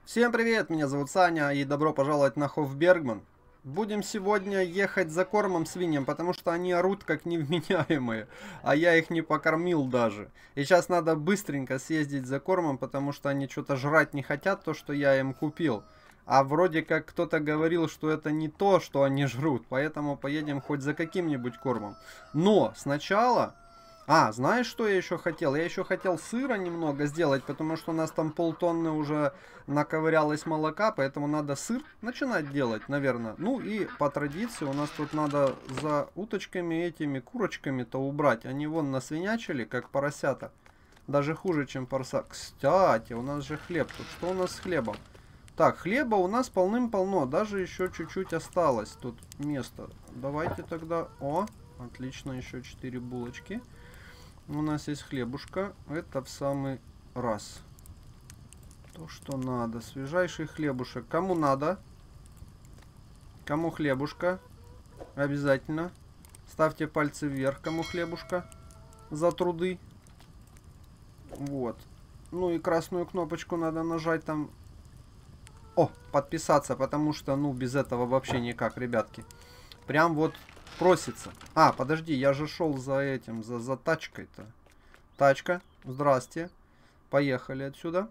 Всем привет, меня зовут Саня и добро пожаловать на Хофбергман. Будем сегодня ехать за кормом свиньям, потому что они орут как невменяемые, а я их не покормил даже. И сейчас надо быстренько съездить за кормом, потому что они что-то жрать не хотят, то, что я им купил. А вроде как кто-то говорил, что это не то, что они жрут, поэтому поедем хоть за каким-нибудь кормом. Но сначала... знаешь, что я еще хотел? Я еще хотел сыра немного сделать, потому что у нас там полтонны уже наковырялось молока, поэтому надо сыр начинать делать, наверное. Ну и по традиции у нас тут надо за уточками этими курочками-то убрать. Они вон насвинячили, как поросята. Даже хуже, чем поросята. Кстати, у нас же хлеб тут. Что у нас с хлебом? Так, хлеба у нас полным-полно. Даже еще чуть-чуть осталось тут место. Давайте тогда... О, отлично, еще 4 булочки. У нас есть хлебушка. Это в самый раз. То, что надо. Свежайший хлебушек. Кому надо? Кому хлебушка? Обязательно. Ставьте пальцы вверх, кому хлебушка. За труды. Вот. Ну и красную кнопочку надо нажать там. О, подписаться, потому что, ну, без этого вообще никак, ребятки. Прям вот... просится. Подожди, я же шел за этим, за тачкой-то. Тачка, здрасте. Поехали отсюда.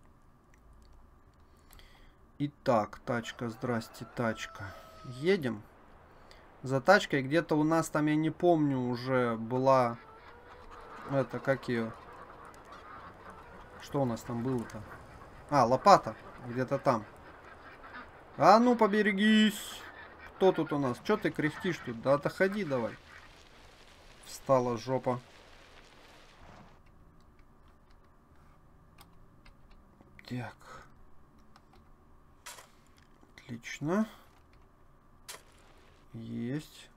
Итак, тачка, здрасте, тачка. Едем. За тачкой где-то у нас там, я не помню, уже была... Это, как ее? Что у нас там было-то? Лопата. Где-то там. А ну, поберегись. Кто тут у нас? Че ты кряхтишь тут? Да отходи давай. Встала жопа. Так. Отлично. Есть.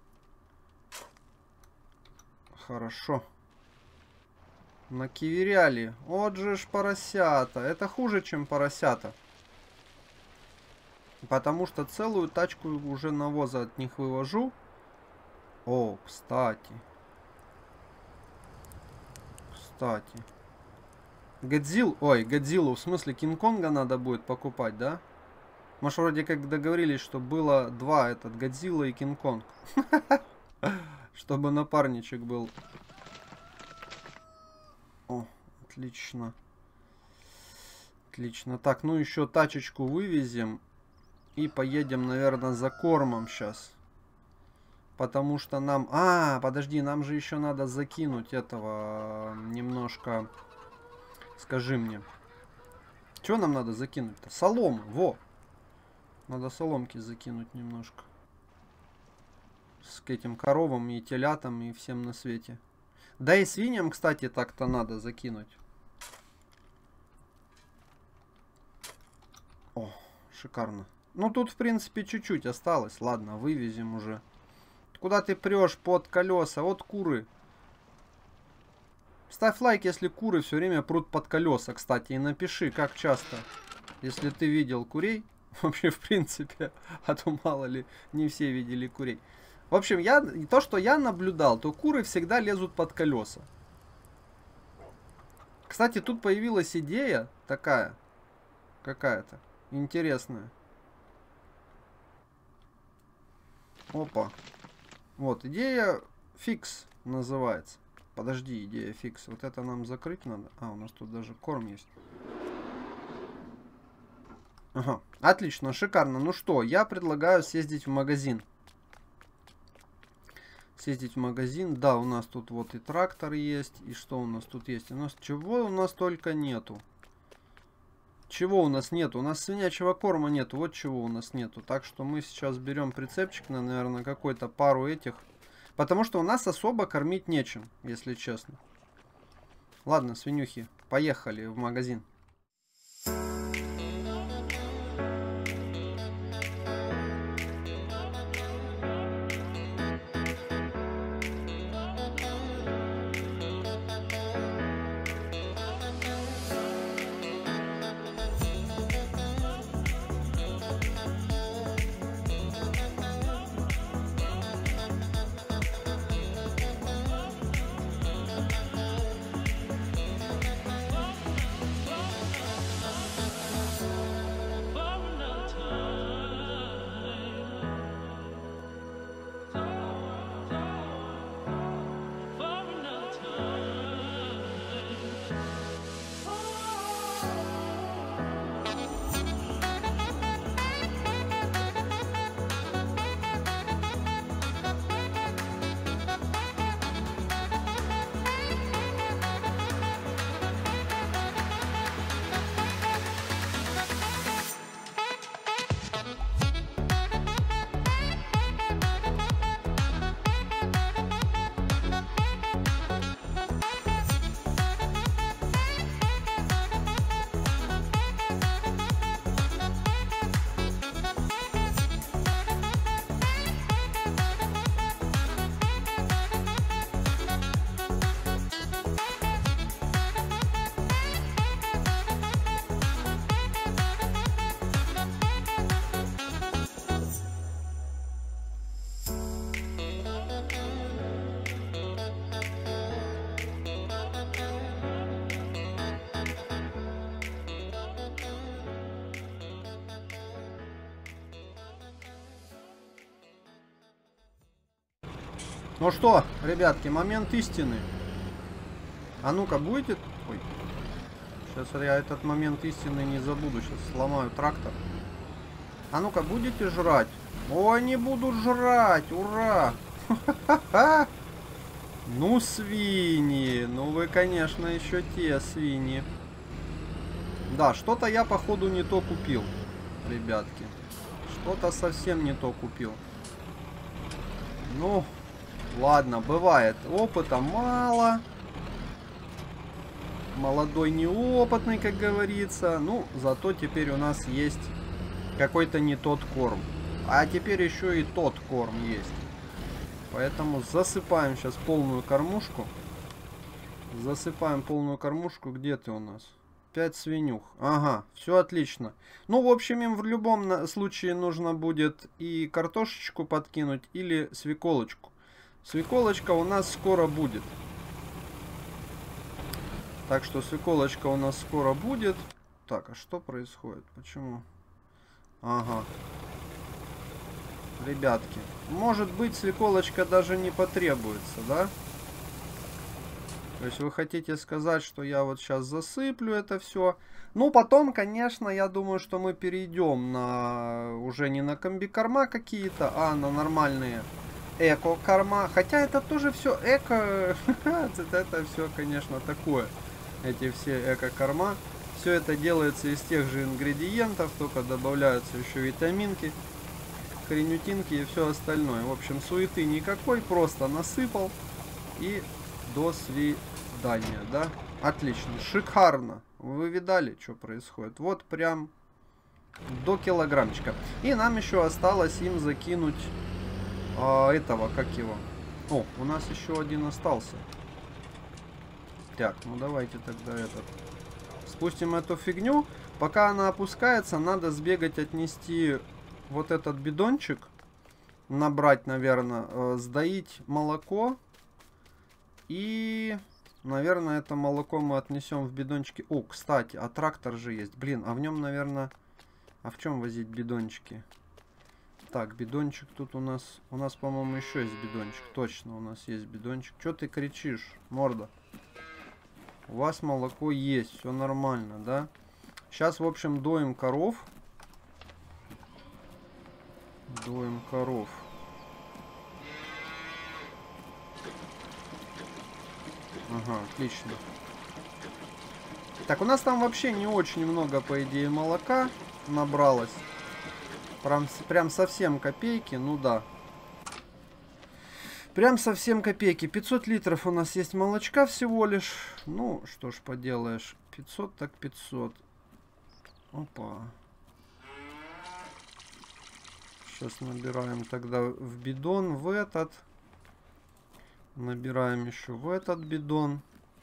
Хорошо. Накиверяли. Вот же ж поросята. Это хуже, чем поросята. Потому что целую тачку уже навоза от них вывожу. О, кстати. Годзиллу, в смысле Кинг-Конга надо будет покупать, да? Мы ж вроде как договорились, что было два, этот Годзилла и Кинг-Конг. Чтобы напарничек был. О, отлично. Отлично. Так, ну еще тачечку вывезем. И поедем, наверное, за кормом сейчас. Потому что нам... подожди, нам же еще надо закинуть этого немножко... Скажи мне. Что нам надо закинуть-то? Солому, во! Надо соломки закинуть немножко. С этим коровам и телятам и всем на свете. Да и свиньям, кстати, так-то надо закинуть. О, шикарно. Ну, тут, в принципе, чуть-чуть осталось. Ладно, вывезем уже. Куда ты прешь под колеса? Вот куры. Ставь лайк, если куры все время прут под колеса, кстати. И напиши, как часто. Если ты видел курей. Вообще, в принципе. А то, мало ли, не все видели курей. В общем, то, что я наблюдал, то куры всегда лезут под колеса. Кстати, тут появилась идея такая. Какая-то. Интересная. Опа. Вот, идея фикс называется. Подожди, идея фикс. Вот это нам закрыть надо. У нас тут даже корм есть. Ага, отлично, шикарно. Ну что, я предлагаю съездить в магазин. Да, у нас тут вот и трактор есть. И что у нас тут есть? Чего у нас только нету. Чего у нас нету? У нас свинячьего корма нету. Вот чего у нас нету. Так что мы сейчас берем прицепчик на, наверное, какой-то пару этих. Потому что у нас особо кормить нечем, если честно. Ладно, свинюхи, поехали в магазин. Ну что, ребятки, момент истины. А ну-ка, будете... Ой. Сейчас я этот момент истины не забуду. Сейчас сломаю трактор. А ну-ка, будете жрать? Ой, не будут жрать! Ура! Ха-ха-ха! Ну, свиньи. Ну, вы, конечно, еще те свиньи. Да, что-то я, походу, не то купил, ребятки. Что-то совсем не то купил. Ну, ладно, бывает. Опыта мало. Молодой неопытный, как говорится. Ну, зато теперь у нас есть какой-то не тот корм. А теперь еще и тот корм есть. Поэтому засыпаем сейчас полную кормушку. Засыпаем полную кормушку. Где ты у нас? 5 свинюх. Ага, все отлично. Ну, в общем, им в любом случае нужно будет и картошечку подкинуть, или свеколочку. Свеколочка у нас скоро будет. Так что свеколочка у нас скоро будет. Так, а что происходит? Почему? Ага. Ребятки, может быть, свеколочка даже не потребуется, да? То есть вы хотите сказать, что я вот сейчас засыплю это все. Ну, потом, конечно, я думаю, что мы перейдем на уже не на комбикорма какие-то, а на нормальные эко-корма. Хотя это тоже все эко. Это все, конечно, такое. Эти все эко-корма. Все это делается из тех же ингредиентов, только добавляются еще витаминки, хренютинки и все остальное. В общем, суеты никакой, просто насыпал и до свидания, да? Отлично, шикарно. Вы видали, что происходит? Вот прям до килограммчика. И нам еще осталось им закинуть этого, как его? О, у нас еще один остался. Так, ну давайте тогда этот. Спустим эту фигню. Пока она опускается, надо сбегать, отнести вот этот бидончик. Набрать, наверное, сдоить молоко. И, наверное, это молоко мы отнесем в бидончики. О, кстати, а трактор же есть. Блин, а в нем, наверное... А в чем возить бидончики? Так, бидончик тут у нас... У нас, по-моему, еще есть бидончик. Точно, у нас есть бидончик. Че ты кричишь, морда? У вас молоко есть, все нормально, да? Сейчас, в общем, доим коров. Доим коров. Ага, отлично. Так, у нас там вообще не очень много, по идее, молока набралось. Прям совсем копейки, ну да. Прям совсем копейки. 500 литров у нас есть молочка всего лишь. Ну, что ж поделаешь. 500 так 500. Опа. Сейчас набираем тогда в бидон, в этот. Набираем еще в этот бидон.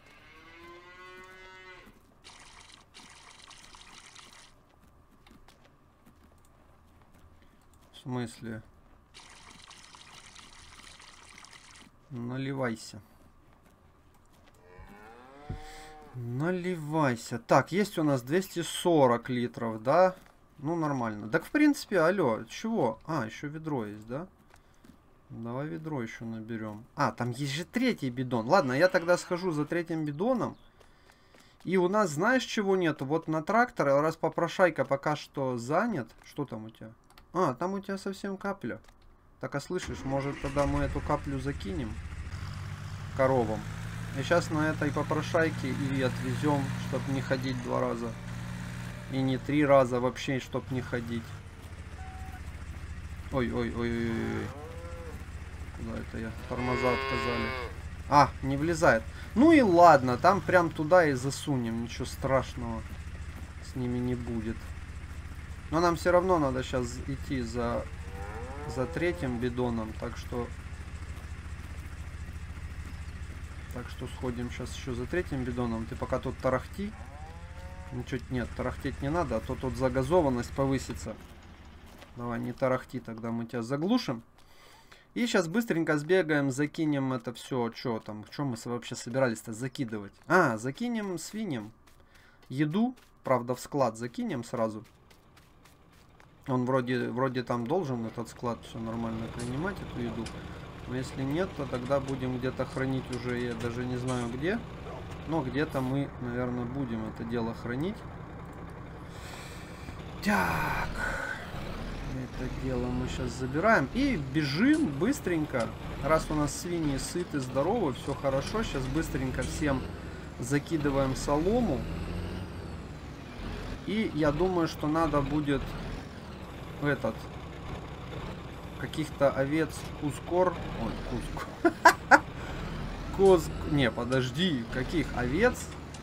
В смысле? Наливайся. Наливайся. Так, есть у нас 240 литров, да? Ну, нормально. Так, в принципе, алло, чего? А, еще ведро есть, да? Давай ведро еще наберем. А, там есть же третий бидон. Ладно, я тогда схожу за третьим бидоном. И у нас, знаешь, чего нету? Вот на трактор, раз попрошайка пока что занят. Что там у тебя? А, там у тебя совсем капля. Так, а слышишь, может тогда мы эту каплю закинем коровам. И сейчас на этой попрошайке и отвезем, чтобы не ходить 2 раза. И не 3 раза вообще, чтобы не ходить. Ой-ой-ой-ой-ой. Куда это я? Тормоза отказали. А, не влезает. Ну и ладно, там прям туда и засунем. Ничего страшного с ними не будет. Но нам все равно надо сейчас идти за третьим бидоном. Так что сходим сейчас еще за третьим бидоном. Ты пока тут тарахти. Ничего нет, тарахтеть не надо, а то тут загазованность повысится. Давай, не тарахти, тогда мы тебя заглушим. И сейчас быстренько сбегаем, закинем это все. Что там, что мы вообще собирались-то закидывать? А, закинем свиньям еду, правда, в склад закинем сразу. Он вроде там должен, этот склад, все нормально принимать, эту еду. Но если нет, то тогда будем где-то хранить уже, я даже не знаю где. Но где-то мы, наверное, будем это дело хранить. Так. Это дело мы сейчас забираем. И бежим быстренько. Раз у нас свиньи сыты, здоровы, все хорошо. Сейчас быстренько всем закидываем солому. И я думаю, что надо будет каких-то овец кускор. Ой, коз. Не, подожди. Каких овец?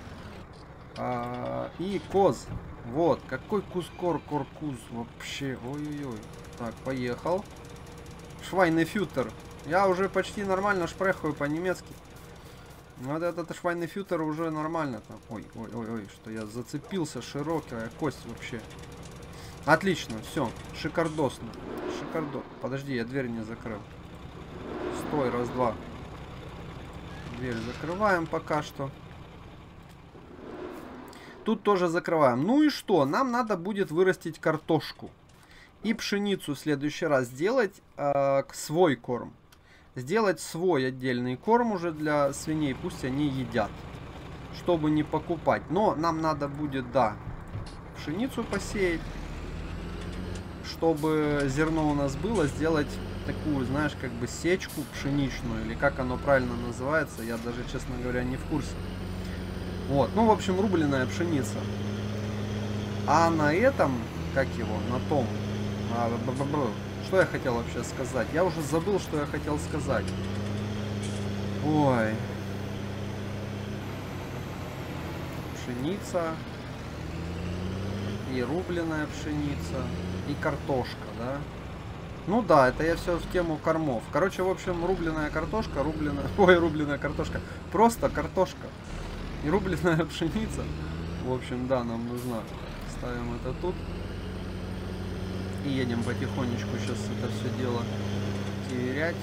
И коз. Вот, какой кускор коркуз вообще. Ой-ой-ой. Так, поехал. Швайнефютер. Я уже почти нормально шпрехаю по-немецки. Вот этот швайнефютер уже нормально там. Ой-ой-ой, что я зацепился. Широкая кость вообще. Отлично, все. Шикардосно. Подожди, я дверь не закрыл. Стой, раз-два. Дверь закрываем пока что. Тут тоже закрываем. Ну и что? Нам надо будет вырастить картошку. И пшеницу в следующий раз сделать свой корм. Сделать свой отдельный корм уже для свиней. Пусть они едят. Чтобы не покупать. Но нам надо будет, да, пшеницу посеять. Чтобы зерно у нас было, сделать такую, знаешь, как бы сечку пшеничную. Или как оно правильно называется. Я даже, честно говоря, не в курсе. Вот, ну, в общем, рубленая пшеница. А на этом, как его, на том, что я хотел вообще сказать? Я уже забыл, что я хотел сказать. Ой. Пшеница. И рубленая пшеница. И картошка, да? Ну да, это я все в тему кормов. Короче, в общем, рубленая картошка, рубленая картошка. Просто картошка. И рубленая пшеница. В общем, да, нам нужна. Ставим это тут. И едем потихонечку сейчас это все дело терять.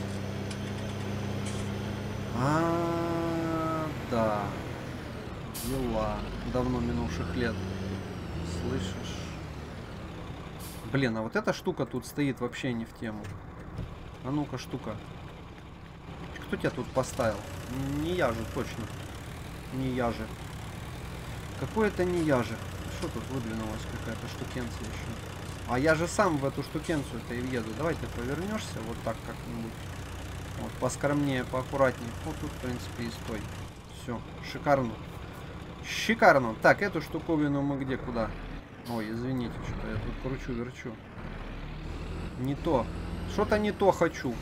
Да. Дела давно минувших лет. Слышишь? Блин, а вот эта штука тут стоит вообще не в тему. А ну-ка, штука. Кто тебя тут поставил? Не я же, точно. Не я же. Какой это не я же? Что тут выдвинулась какая-то штукенция еще? А я же сам в эту штукенцию-то и въеду. Давай ты повернешься вот так как-нибудь. Вот, поскромнее, поаккуратнее. Вот тут, в принципе, и стой. Все, шикарно. Шикарно. Так, эту штуковину мы где, куда? Ой, извините, что-то я тут кручу-верчу. Не то. Что-то не то хочу.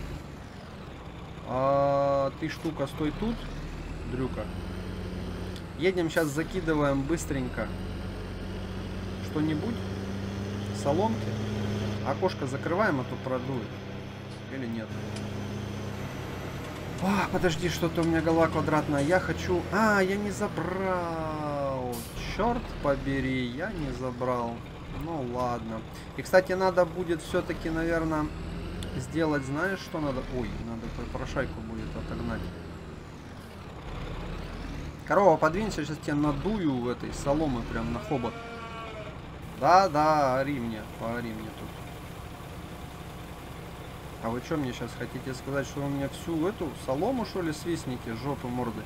Ты, штука, стой тут, дрюка. Едем сейчас, закидываем быстренько что-нибудь. Соломки. Окошко закрываем, а то продует. Или нет? Подожди, что-то у меня голова квадратная. Я хочу... я не забрал. Черт побери, я не забрал. Ну ладно. И, кстати, надо будет все-таки, наверное, сделать, знаешь, что надо? Ой, надо попрошайку будет отогнать. Корова, подвинься, сейчас тебя надую в этой соломы прям на хобот. Да, ори мне, поори мне тут. А вы что мне сейчас хотите сказать, что вы мне всю эту солому, что ли, свистните, жопы морды?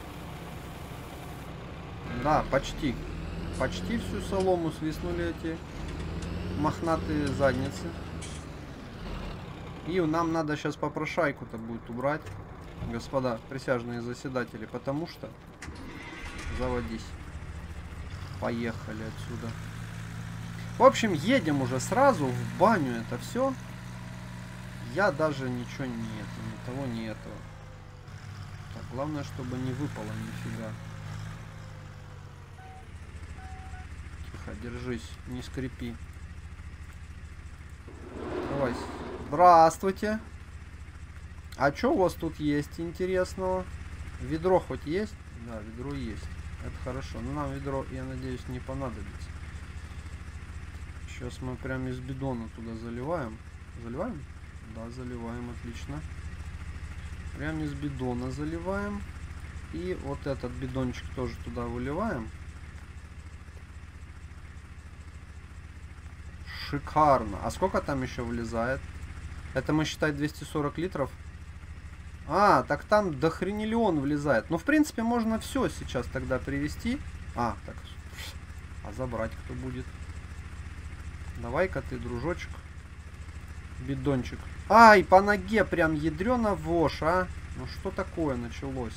Да, почти. Почти всю солому свистнули эти мохнатые задницы. И нам надо сейчас попрошайку-то будет убрать, господа присяжные заседатели, потому что... Заводись. Поехали отсюда. В общем, едем уже сразу в баню это все. Я даже ничего ни того, ни этого. Так, главное, чтобы не выпало нифига. Тихо, держись, не скрипи. Давай. Здравствуйте. А что у вас тут есть интересного? Ведро хоть есть? Да, ведро есть. Это хорошо. Но нам ведро, я надеюсь, не понадобится. Сейчас мы прямо из бидона туда заливаем. Заливаем? Да, заливаем, отлично. Прямо из бидона заливаем. И вот этот бидончик тоже туда выливаем. Шикарно. А сколько там еще влезает? Это мы, считай, 240 литров. А, так там дохренелион влезает. Ну, в принципе, можно все сейчас тогда привезти. А, так. А забрать кто будет? Давай-ка ты, дружочек. Бидончик. Ай, по ноге прям ядрёно вошь, а. Ну что такое началось?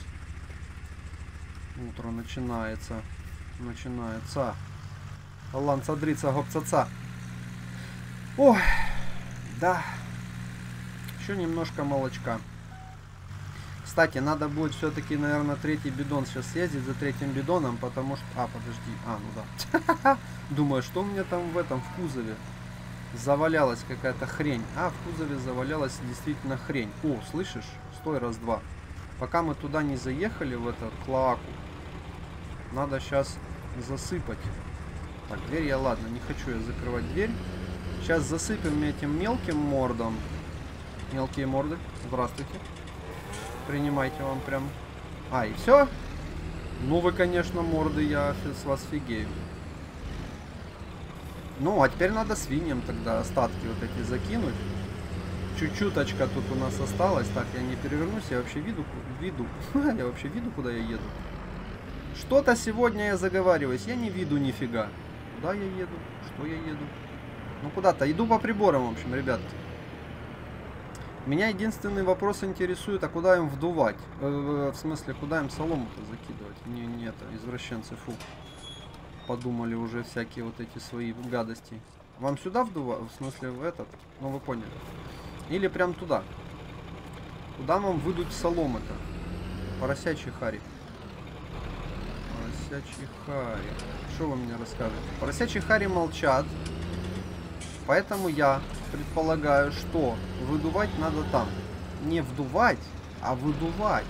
Утро начинается. Начинается. Ланцадрица гопцаца. Ой, да. Еще немножко молочка. Кстати, надо будет все-таки, наверное, третий бидон сейчас съездить за третьим бидоном, потому что... А, подожди. А, ну да. Думаю, что у меня там в этом, в кузове? Завалялась какая-то хрень. А, в кузове завалялась действительно хрень. О, слышишь? Стой, раз-два. Пока мы туда не заехали, в эту клоаку, надо сейчас засыпать. Так, дверь я, ладно, не хочу я закрывать дверь. Сейчас засыпем этим мелким мордом. Мелкие морды, здравствуйте. Принимайте вам прям. А, и все? Ну вы, конечно, морды, я с вас фигею. Ну, а теперь надо свиньям тогда остатки вот эти закинуть. Чуть-чуточка тут у нас осталось. Так, я не перевернусь, я вообще виду. Я вообще виду, куда я еду. Что-то сегодня я заговариваюсь, я не виду нифига. Куда я еду? Что я еду? Ну, куда-то. Иду по приборам, в общем, ребятки. Меня единственный вопрос интересует, а куда им вдувать? В смысле, куда им солому-то закидывать? Не это, извращенцы, фу. Подумали уже всякие вот эти свои гадости. Вам сюда вдувать? В смысле, в этот? Ну, вы поняли. Или прям туда. Куда вам выдуть соломы-то? Поросячий хари. Поросячий хари. Что вы мне расскажете? Поросячий хари молчат. Поэтому я предполагаю, что выдувать надо там. Не вдувать, а выдувать.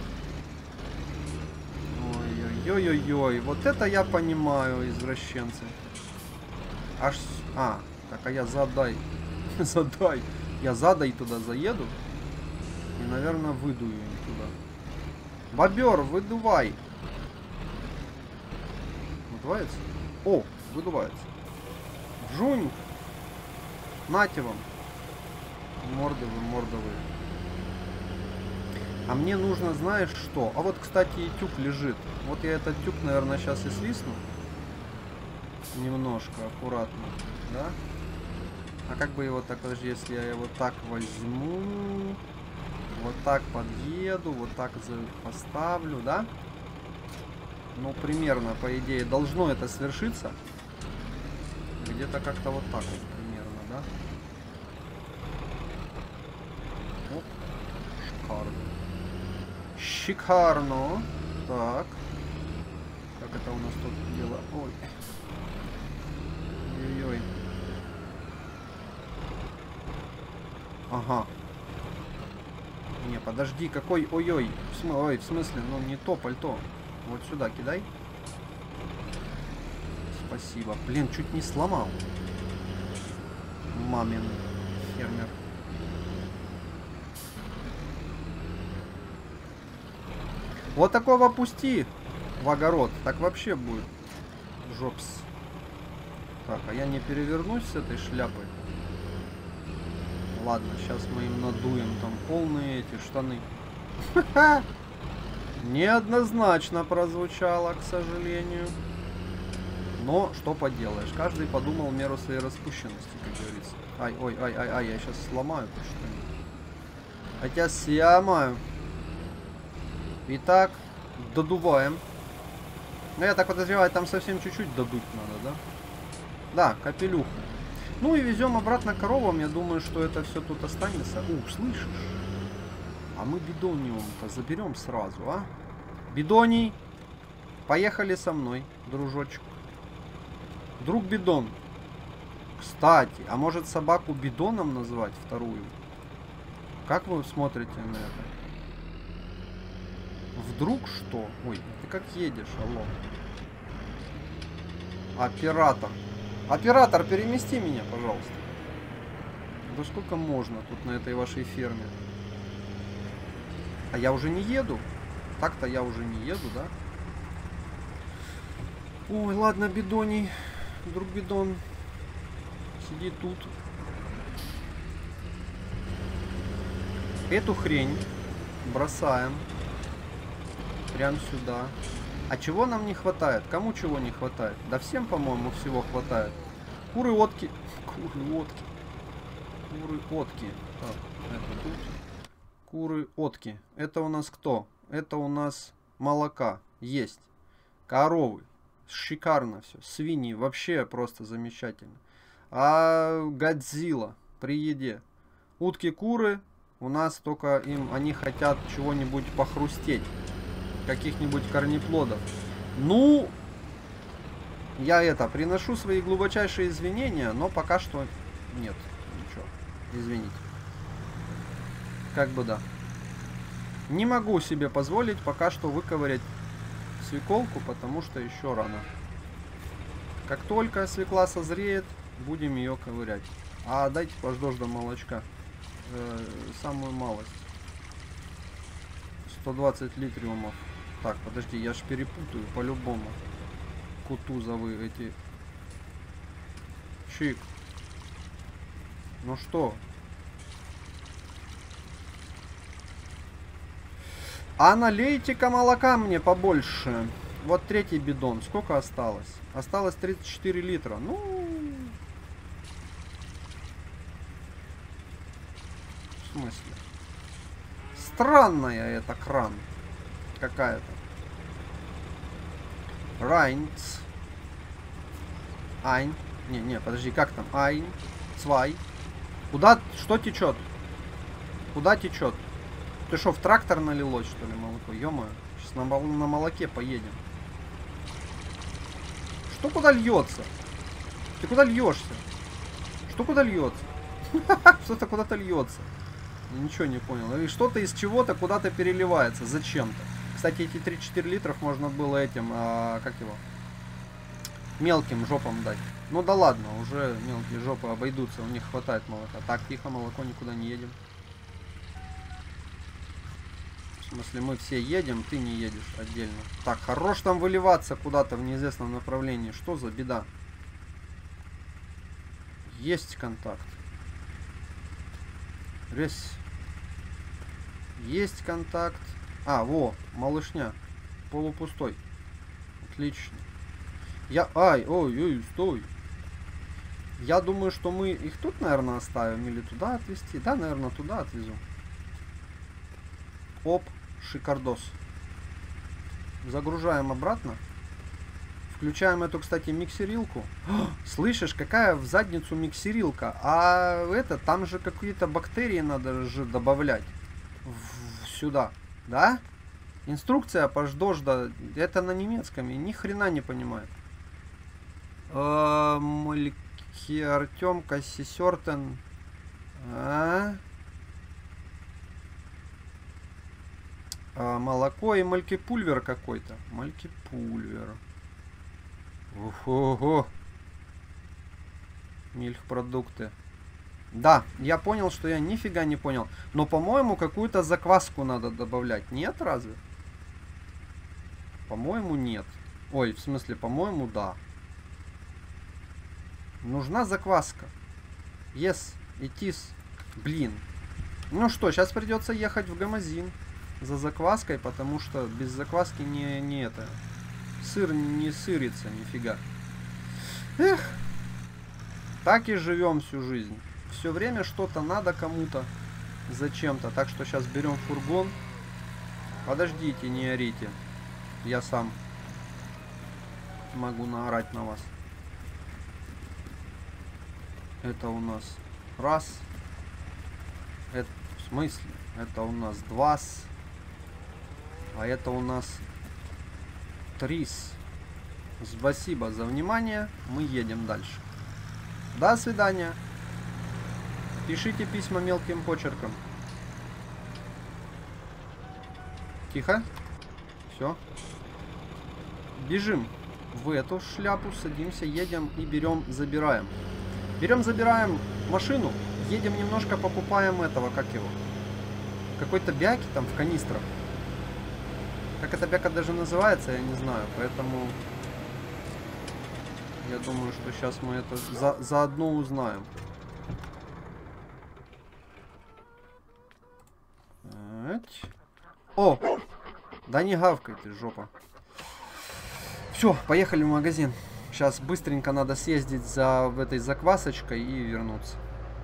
Ой-ой-ой-ой. Вот это я понимаю, извращенцы. Аж... А, так, а я задай. Задай. Я задай туда заеду. И, наверное, выдую им туда. Бобер, выдувай. Выдувается? О, выдувается. Жунь. Нате вам. Мордовые, мордовые. А мне нужно, знаешь что? А вот, кстати, и тюк лежит. Вот я этот тюк, наверное, сейчас и свистну. Немножко, аккуратно. Да? А как бы его так, подожди, если я его так возьму. Вот так подъеду, вот так поставлю, да? Ну, примерно, по идее, должно это свершиться. Где-то как-то вот так вот. Да? Оп. Шикарно. Шикарно. Так. Как это у нас тут дело? Ой. Ой-ой. Ага. Не, подожди, какой... Ой-ой. Ой, в смысле? Ну, не то пальто. Вот сюда кидай. Спасибо. Блин, чуть не сломал. Мамин фермер. Вот такого пусти в огород. Так вообще будет. Жопс. Так, а я не перевернусь с этой шляпой. Ладно, сейчас мы им надуем там полные эти штаны. Неоднозначно прозвучало, к сожалению. Но что поделаешь, каждый подумал меру своей распущенности, как говорится. Ай, ой, ай, ай, ай, я сейчас сломаю что-нибудь. Хотя сломаю. Итак, додуваем. Ну, я так подозреваю, там совсем чуть-чуть додуть надо, да? Да, капелюху. Ну и везем обратно коровам. Я думаю, что это все тут останется. Ух, слышишь? А мы бидониум-то заберем сразу, а? Бидоний, поехали со мной, дружочек. Друг бидон. Кстати, а может собаку бидоном назвать вторую? Как вы смотрите на это? Вдруг что? Ой, ты как едешь, алло? Оператор. Оператор, перемести меня, пожалуйста. Да сколько можно тут на этой вашей ферме? А я уже не еду. Так-то я уже не еду, да? Ой, ладно, бидоний. Друг бидон. Сиди тут. Эту хрень Бросаем. Прям сюда. А чего нам не хватает? Кому чего не хватает? Да всем, по-моему, всего хватает. Куры-отки. Куры-отки. Куры-отки. Так, это тут. Куры-отки. Это у нас кто? Это у нас молока. Есть. Коровы. Шикарно все. Свиньи. Вообще просто замечательно. А Годзилла при еде. Утки, куры. У нас только им, они хотят чего-нибудь похрустеть. Каких-нибудь корнеплодов. Ну, я приношу свои глубочайшие извинения, но пока что нет. Ничего. Извините. Как бы да. Не могу себе позволить пока что выковырять свеколку, потому что еще рано. Как только свекла созреет, будем ее ковырять. А дайте подождем молочка. Самую малость. 120 литриумов. Так, подожди, я ж перепутаю по-любому. Кутузовые эти. Чик. Ну что? А налейте-ка молока мне побольше. Вот третий бидон. Сколько осталось? Осталось 34 литра. Ну... В смысле? Странная это кран. Какая-то. Райнц. Айн. Не, подожди, как там? Айн. Цвай. Куда? Что течет? Куда течет? Ты что, в трактор налилось, что ли, молоко? Ё-моё. Сейчас на молоке поедем. Что куда льется? Ты куда льешься? Что куда льется? Что-то куда-то льется. Ничего не понял. И что-то из чего-то куда-то переливается. Зачем-то. Кстати, эти 3-4 литров можно было этим, как его? Мелким жопам дать. Ну да ладно, уже мелкие жопы обойдутся, у них хватает молока. Так, тихо, молоко, никуда не едем. В смысле, мы все едем, ты не едешь отдельно. Так, хорош там выливаться куда-то в неизвестном направлении. Что за беда? Есть контакт. Есть контакт. А, во, малышня. Полупустой. Отлично. Ой, стой. Я думаю, что мы их тут, наверное, оставим. Или туда отвезти. Да, наверное, туда отвезу. Оп, шикардос. Загружаем обратно. Включаем эту, кстати, миксерилку. Слышишь, какая в задницу миксерилка. А это, там же какие-то бактерии надо же добавлять. Сюда. Да? Инструкция пождожда. Это на немецком. Я ни хрена не понимаю. Мальки Артем Кассисертен. Молоко и малькипульвер какой-то. Малькипульвер. Ого. Мильхпродукты. Да, я понял, что я нифига не понял. Но, по-моему, какую-то закваску надо добавлять. Нет, разве? По-моему, нет. Ой, в смысле, по-моему, да. Нужна закваска. Yes, it is. Блин. Ну что, сейчас придется ехать в магазин за закваской, потому что без закваски не это. Сыр не сырится, нифига. Эх. Так и живем всю жизнь. Все время что-то надо кому-то. Зачем-то. Так что сейчас берем фургон. Подождите, не орите. Я сам могу наорать на вас. Это у нас раз. Это, в смысле? Это у нас два. А это у нас три. Спасибо за внимание. Мы едем дальше. До свидания. Пишите письма мелким почерком. Тихо. Все. Бежим в эту шляпу, садимся, едем и забираем. Забираем машину, едем немножко, покупаем этого, как его? Какой-то бяки там в канистрах. Как эта бяка даже называется, я не знаю, поэтому я думаю, что сейчас мы это заодно узнаем. О! Да не гавкай ты, жопа. Все, поехали в магазин. Сейчас быстренько надо съездить за этой заквасочкой и вернуться.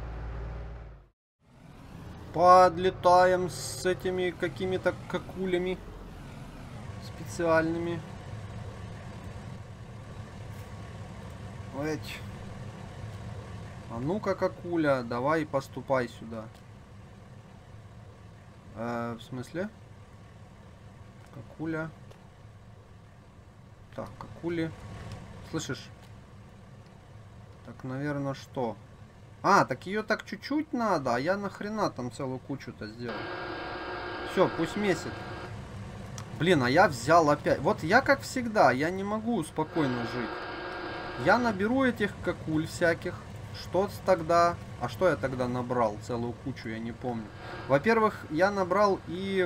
Подлетаем с этими какими-то какулями специальными. Эть. А ну-ка, какуля, давай поступай сюда. В смысле? Какуля. Так, какули. Слышишь? Так, наверное, что? А, так ее так чуть-чуть надо, а я нахрена там целую кучу-то сделал. Все, пусть месяц. Блин, а я взял опять. Вот я как всегда, я не могу спокойно жить. Я наберу этих какуль всяких. Что тогда... А что я тогда набрал? Целую кучу, я не помню. Во-первых, я набрал и...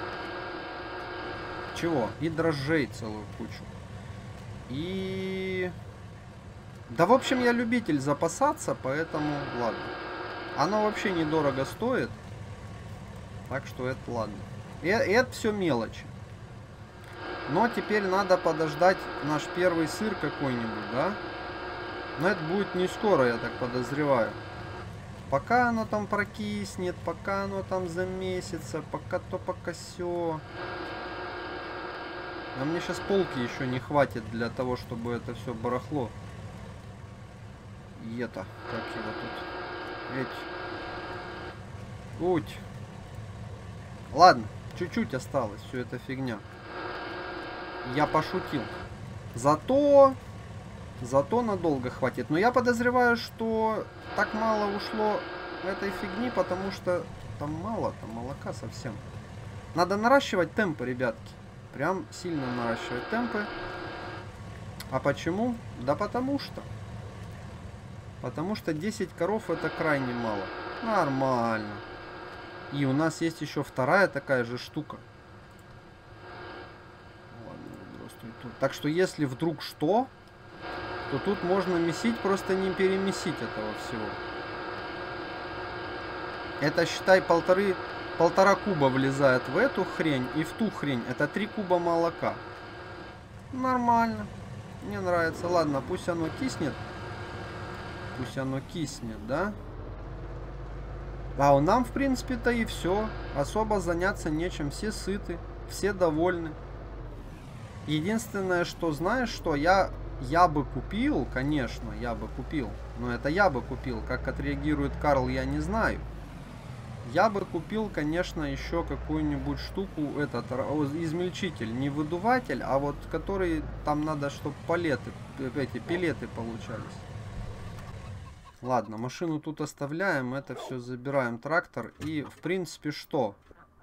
Чего? И дрожжей целую кучу. И... Да, в общем, я любитель запасаться, поэтому ладно. Оно вообще недорого стоит. Так что это ладно. И это все мелочи. Но теперь надо подождать наш первый сыр какой-нибудь, да? Но это будет не скоро, я так подозреваю. Пока оно там прокиснет, пока оно там замесится, пока то, пока сё. А мне сейчас полки еще не хватит для того, чтобы это все барахло. И это, как его тут? Ведь. Уть. Ладно, чуть-чуть осталось, все это фигня. Я пошутил. Зато надолго хватит. Но я подозреваю, что так мало ушло этой фигни, потому что там мало, там молока совсем. Надо наращивать темпы, ребятки. Прям сильно наращивать темпы. А почему? Да потому что. Потому что 10 коров это крайне мало. Нормально. И у нас есть еще вторая такая же штука. Так что если вдруг что, то тут можно месить, просто не перемесить этого всего. Это, считай, полтора куба влезает в эту хрень и в ту хрень. Это 3 куба молока. Нормально. Мне нравится. Ладно, пусть оно киснет. Пусть оно киснет, да? А нам, в принципе-то, и все. Особо заняться нечем. Все сыты, все довольны. Единственное, что, знаешь, что я бы купил, конечно, я бы купил. Но это я бы купил. Как отреагирует Карл, я не знаю. Я бы купил, конечно, еще какую-нибудь штуку, этот измельчитель, не выдуватель, а вот который там надо, чтобы пелеты получались. Ладно, машину тут оставляем, это все забираем, трактор. И, в принципе, что?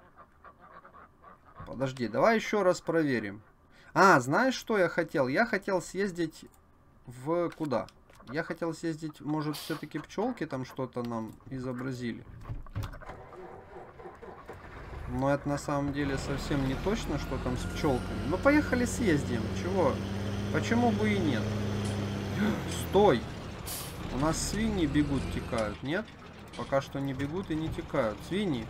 Подожди, давай еще раз проверим. А, знаешь, что я хотел? Я хотел съездить в... Куда? Я хотел съездить, может, все-таки пчелки там что-то нам изобразили. Но это на самом деле совсем не точно, что там с пчелками. Ну, поехали съездим. Чего? Почему бы и нет? Стой! У нас свиньи бегут, текают, нет? Пока что не бегут и не текают. Свиньи.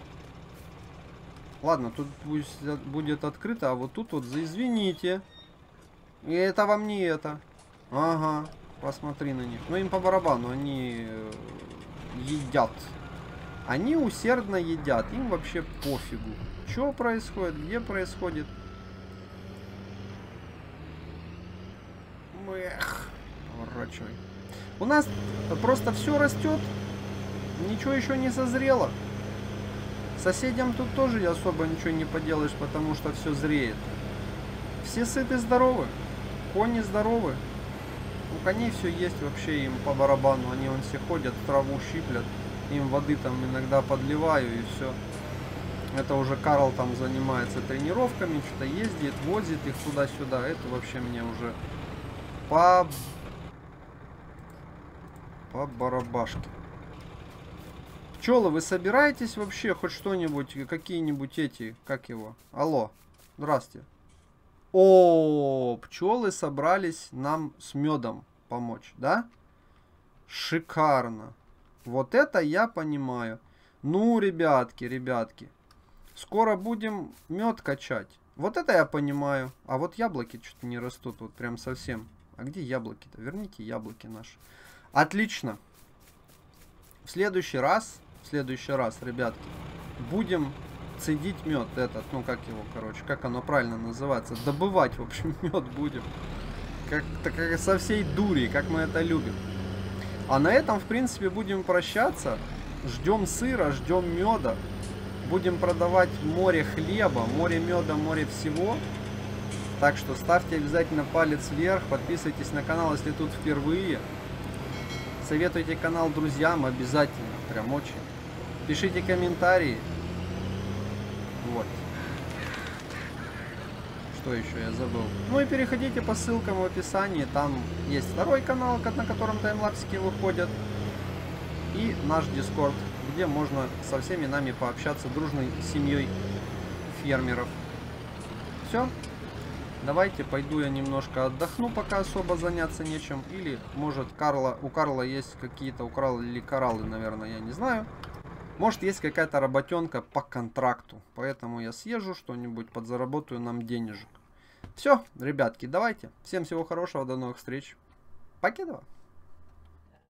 Ладно, тут пусть будет открыто, а вот тут вот извините. И это вам не это. Ага, посмотри на них. Ну им по барабану, они едят. Они усердно едят, им вообще пофигу. Что происходит, где происходит. Эх, поворачивай. У нас просто все растет, ничего еще не созрело. Соседям тут тоже особо ничего не поделаешь, потому что все зреет. Все сыты, здоровы, кони здоровы. У коней все есть, вообще им по барабану. Они вон все ходят, траву щиплят. Им воды там иногда подливаю и все. Это уже Карл там занимается тренировками, что-то ездит, возит их туда-сюда. Это вообще мне уже по барабашке. Пчелы, вы собираетесь вообще хоть что-нибудь, какие-нибудь эти, как его? Алло, здрасте. О, пчелы собрались нам с медом помочь, да? Шикарно. Вот это я понимаю. Ну, ребятки. Скоро будем мед качать. Вот это я понимаю. А вот яблоки что-то не растут. Вот прям совсем. А где яблоки-то? Верните яблоки наши. Отлично. В следующий раз, ребятки, будем цедить мед этот. Ну, как его, короче, как оно правильно называется? Добывать, в общем, мед будем. Как со всей дури, как мы это любим. А на этом, в принципе, будем прощаться. Ждем сыра, ждем меда. Будем продавать море хлеба, море меда, море всего. Так что ставьте обязательно палец вверх, подписывайтесь на канал, если тут впервые. Советуйте канал друзьям обязательно, прям очень. Пишите комментарии. Вот. Что еще я забыл? Ну и переходите по ссылкам в описании, там есть второй канал, на котором таймлапсики выходят. И наш Discord, где можно со всеми нами пообщаться дружной семьей фермеров. Все. Давайте пойду я немножко отдохну, пока особо заняться нечем. Или, может, у Карла есть какие-то, или кораллы, наверное, я не знаю. Может, есть какая-то работенка по контракту. Поэтому я съезжу что-нибудь, подзаработаю нам денежек. Все, ребятки, давайте. Всем всего хорошего, до новых встреч. Покедова.